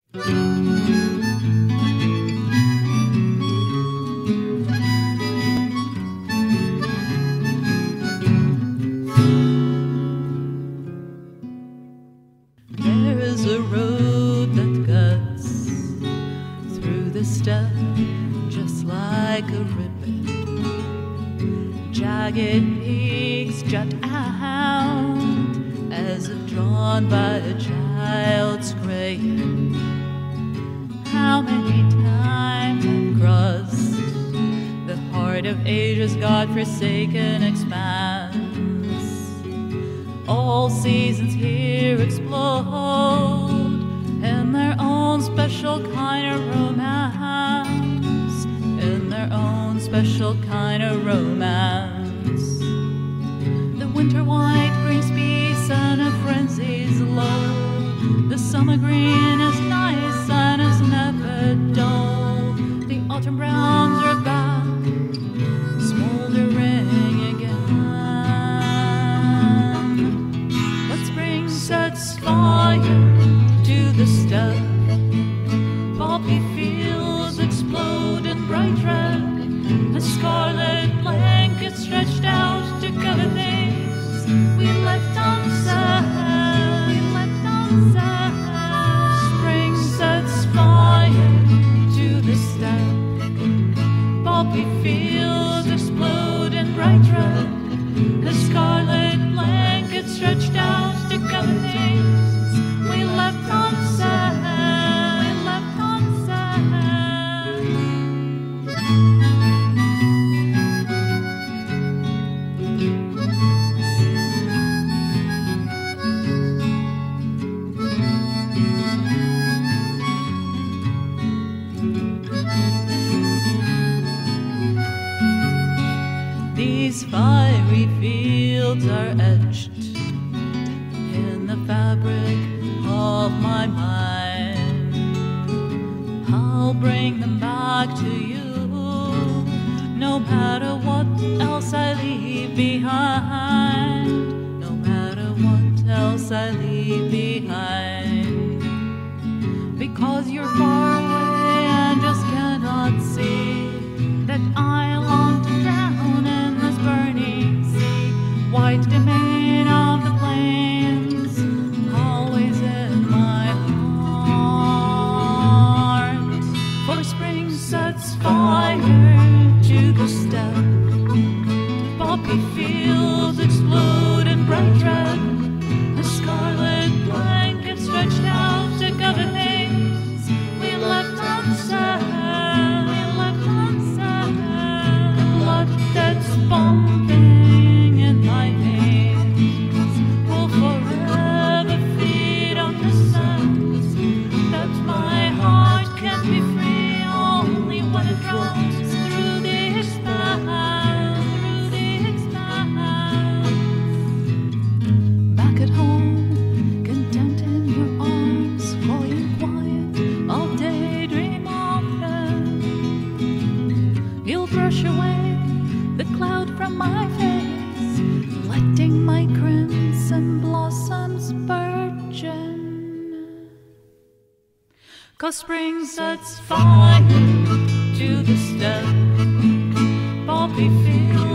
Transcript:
There is a road that cuts through the steppe just like a ribbon. Jagged peaks jut out as if drawn by a child's crayon. How many times I've crossed the heart of Asia's God-forsaken expanse. All seasons here explode in their own special kind of romance, in their own special kind of romance. The winter white brings peace and a frenzy's low. The summer green is nice and is never dull. The autumn browns are back, smoldering again. But spring sets fire to the steppe. Poppy fields explode in bright red. A scarlet blanket stretched out to cover things we left unsaid. Spring sets fire to the steppe. Poppy fields explode in bright red. The scarlet blanket stretched out to cover things we left unsaid. These fiery fields are etched in the fabric of my mind. I'll bring them back to you, no matter what else I leave behind. No matter what else I leave behind. Because you're far away and just cannot see that I long to drown in this burning sea. White domain of the plains, always in my heart. For spring sets fire to the steppe. Poppy fields explode in bright red. A scarlet blanket stretched out to cover things we left unsaid. That's pumping in my veins will forever feed on the sense that my heart can be free only when it runs through the expanse, Back at home, content in your arms, lying quiet, I'll daydream of them. You'll brush away the cloud from my face, letting my crimson blossoms burgeon. 'Cause spring sets fire to the steppe. Poppy fields